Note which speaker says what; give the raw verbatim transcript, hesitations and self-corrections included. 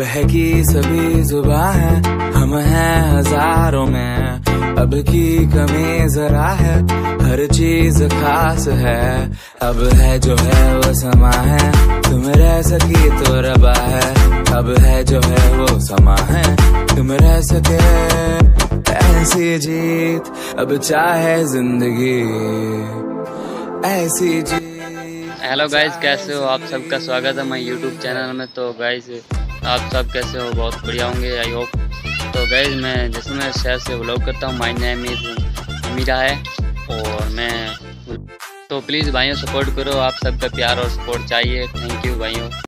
Speaker 1: बहकी सभी जुबां है, हम हैं हजारों में, अब की कमी जरा है, हर चीज खास है। अब है जो है वो समा है, तुम रह सकी तो रबा है। अब है जो है वो समा है, तुम रह सके ऐसी जीत, अब चाहे जिंदगी ऐसी जीत।
Speaker 2: हेलो गाइज, कैसे हो आप? सबका स्वागत है मेरे यूट्यूब चैनल में। तो गाइज आप सब कैसे हो? बहुत बढ़िया होंगे आई होप। तो गाइज मैं जैसलमेर शहर से व्लॉग करता हूँ। माय नेम इज़ मीरा है और मैं तो प्लीज़ भाइयों सपोर्ट करो। आप सबका प्यार और सपोर्ट चाहिए। थैंक यू भाइयों।